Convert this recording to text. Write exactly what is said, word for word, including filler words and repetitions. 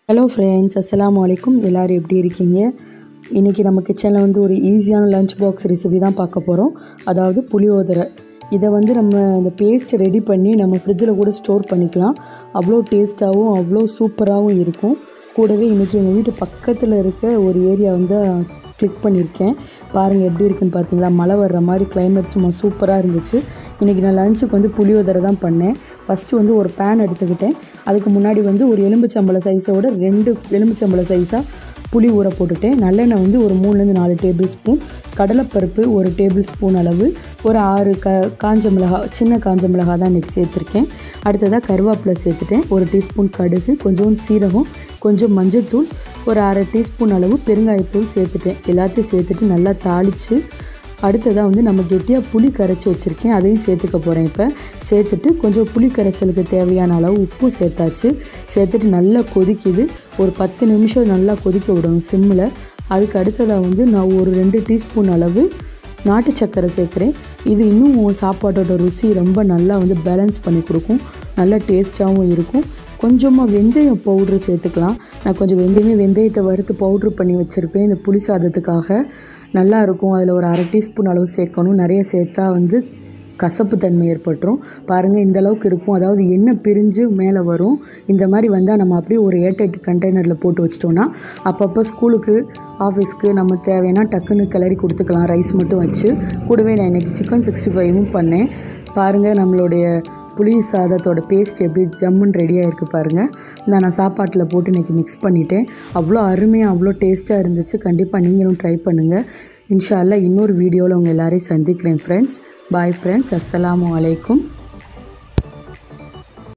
Hello friends, அஸ்ஸலாமு அலைக்கும். எல்லோரும் எப்படி இருக்கீங்க? இன்றைக்கி நம்ம கிச்சனில் வந்து ஒரு ஈஸியான லஞ்ச் பாக்ஸ் ரெசிபி தான் பார்க்க போகிறோம். அதாவது புளியோதரை. இதை வந்து நம்ம இந்த பேஸ்ட் ரெடி பண்ணி நம்ம ஃப்ரிட்ஜில் கூட ஸ்டோர் பண்ணிக்கலாம். அவ்வளோ டேஸ்ட்டாகவும் அவ்வளோ சூப்பராகவும் இருக்கும். கூடவே இன்றைக்கி எங்கள் வீட்டு பக்கத்தில் இருக்க ஒரு ஏரியா வந்து கிளிக் பண்ணியிருக்கேன். பாருங்கள் எப்படி இருக்குன்னு பார்த்தீங்களா? மழை வர்ற மாதிரி கிளைமேட் சும்மா சூப்பராக இருந்துச்சு. இன்றைக்கி நான் லஞ்சுக்கு வந்து புளியோதரை தான் பண்ணேன். ஃபஸ்ட்டு வந்து ஒரு பேன் எடுத்துக்கிட்டேன். அதுக்கு முன்னாடி வந்து ஒரு எலும்புச்சம்பளம் சைஸோட ரெண்டு எலும்புச்சம்பளம் சைஸாக புளி ஊற போட்டுட்டேன். நல்லெண்ணெய் வந்து ஒரு மூணுலேருந்து நாலு டேபிள் ஸ்பூன், கடலைப்பருப்பு ஒரு டேபிள் ஸ்பூன் அளவு, ஒரு ஆறு க காஞ்ச மிளகா, சின்ன காஞ்ச மிளகா தான் இன்றைக்கி சேர்த்துருக்கேன். அடுத்ததாக கருவேப்பிலை சேர்த்துட்டேன். ஒரு டீஸ்பூன் கடுகு, கொஞ்சம் சீரகம், கொஞ்சம் மஞ்சள்தூள், ஒரு அரை டீஸ்பூன் அளவு பெருங்காயத்தூள் சேர்த்துட்டேன். எல்லாத்தையும் சேர்த்துட்டு நல்லா தாளித்து, அடுத்ததாக வந்து நம்ம கெட்டியாக புளி கரைச்சி வச்சுருக்கேன், அதையும் சேர்த்துக்க போகிறேன். இப்போ சேர்த்துட்டு கொஞ்சம் புளி கரைசலுக்கு தேவையான அளவு உப்பும் சேர்த்தாச்சு. சேர்த்துட்டு நல்லா கொதிக்குது. ஒரு பத்து நிமிஷம் நல்லா கொதிக்க விடணும் சிம்மில். அதுக்கு அடுத்ததாக வந்து நான் ஒரு ரெண்டு டீஸ்பூன் அளவு நாட்டு சர்க்கரை சேர்க்குறேன். இது இன்னும் சாப்பாட்டோட ருசி ரொம்ப நல்லா வந்து பேலன்ஸ் பண்ணி கொடுக்கும். நல்லா டேஸ்ட்டாகவும் இருக்கும். கொஞ்சமாக வெந்தயம் பவுட்ரு சேர்த்துக்கலாம். நான் கொஞ்சம் வெந்தயமே வெந்தயத்தை வறுத்து பவுட்ரு பண்ணி வச்சுருப்பேன் இந்த புளி சாதத்துக்காக. நல்லாயிருக்கும். அதில் ஒரு அரை டீஸ்பூன் அளவு சேர்க்கணும். நிறைய சேர்த்தா வந்து கசப்பு தன்மை ஏற்பட்டுரும். பாருங்கள் இந்த அளவுக்கு இருக்கும். அதாவது எண்ணெய் பிரிஞ்சு மேலே வரும். இந்த மாதிரி வந்தால் நம்ம அப்படியே ஒரு ஏர்டைட் கண்டெய்னரில் போட்டு வச்சிட்டோன்னா அப்பப்போ ஸ்கூலுக்கு ஆஃபீஸ்க்கு நம்ம தேவைன்னா டக்குன்னு கிளறி கொடுத்துக்கலாம். ரைஸ் மட்டும் வச்சு. கூடவே நான் இன்றைக்கி சிக்கன் சிக்ஸ்டி ஃபைவும் பண்ணேன். பாருங்கள் நம்மளுடைய புளி சாதத்தோட பேஸ்ட் எப்படி ஜம்முன்னு ரெடியாக இருக்குது பாருங்கள். இந்த நான் சாப்பாட்டில் போட்டு இன்றைக்கி மிக்ஸ் பண்ணிவிட்டேன். அவ்வளோ அருமையாக அவ்வளோ டேஸ்ட்டாக இருந்துச்சு. கண்டிப்பாக நீங்களும் ட்ரை பண்ணுங்கள். இன்ஷா அல்லாஹ் இன்னொரு வீடியோவில் உங்கள் எல்லோரையும் சந்திக்கிறேன் ஃப்ரெண்ட்ஸ். Bye friends. அஸ்ஸலாமு அலைக்கும்.